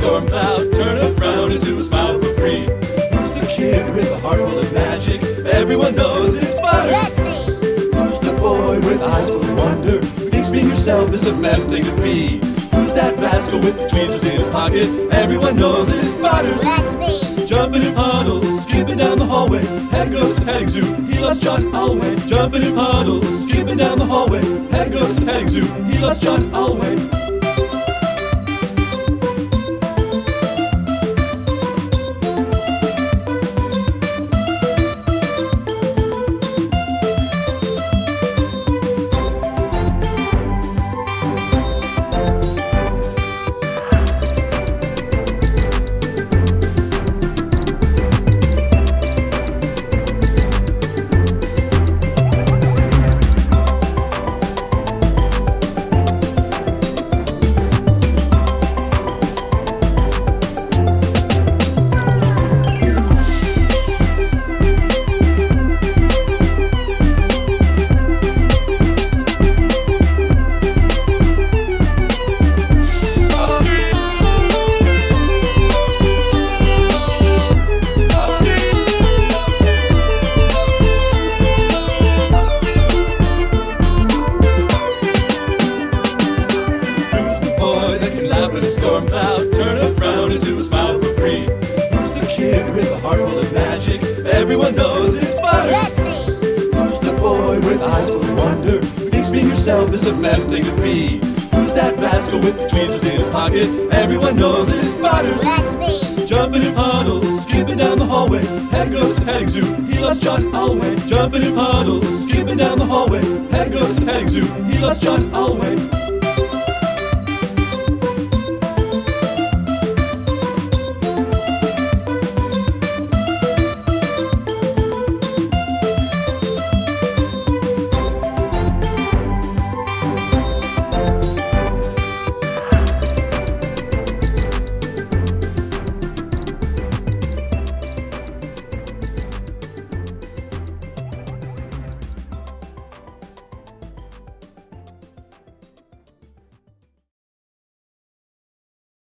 storm cloud, turn a frown into a smile for free. Who's the kid with a heart full of magic? Everyone knows it's Butters. That's me. Who's the boy with eyes full of wonder, who thinks being yourself is the best thing to be? Who's that rascal with the tweezers in his pocket? Everyone knows it's Butters. That's me. Jumping in puddles, skipping down the hallway, head goes to petting zoo, he loves John always. Jumping in puddles, skipping down the hallway, head goes to petting zoo, he loves John always. Storm cloud, turn a frown into a smile for free. Who's the kid with a heart full of magic? Everyone knows it's Butters. That's me. Who's the boy with eyes full of wonder, who thinks being yourself is the best thing to be? Who's that rascal with the tweezers in his pocket? Everyone knows it's Butters. That's me. Jumping in puddles, skipping down the hallway, head goes to petting zoo, he loves John always. Jumping in puddles, skipping down the hallway, head goes to petting zoo, he loves John always.